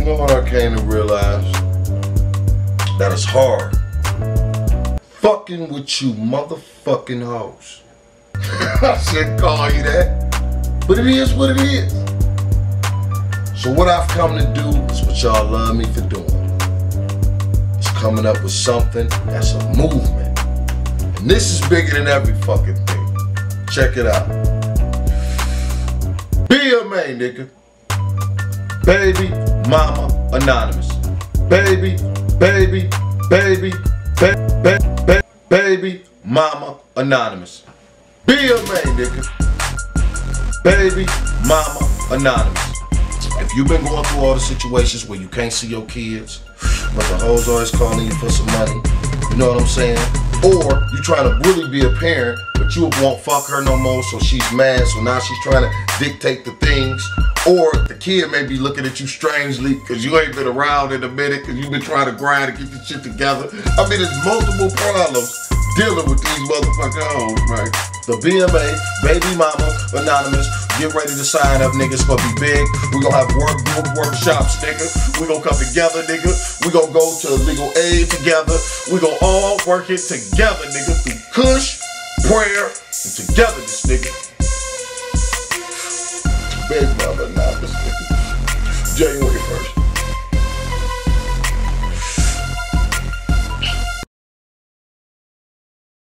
You know what I came to realize? That it's hard fucking with you motherfucking hoes. I shouldn't call you that, but it is what it is. So what I've come to do is what y'all love me for doing. It's coming up with something that's a movement. And this is bigger than every fucking thing. Check it out. BMA, nigga. Baby Mama Anonymous. Baby Mama Anonymous. BMA, nigga. Baby Mama Anonymous. If you've been going through all the situations where you can't see your kids, but the hoes always calling you for some money, you know what I'm saying? Or you trying to really be a parent, but you won't fuck her no more, so she's mad, so now she's trying to dictate the things. Or the kid may be looking at you strangely because you ain't been around in a minute because you've been trying to grind to get this shit together. I mean, there's multiple problems dealing with these motherfucking hoes, man. The BMA, Baby Mama Anonymous, get ready to sign up, nigga. It's gonna be big. We gonna have workshops, nigga. We gonna come together, nigga. We gonna go to legal aid together. We gonna all work it together, nigga. Through kush, prayer, and togetherness, nigga. Baby Mama Anonymous, nigga. January 1st.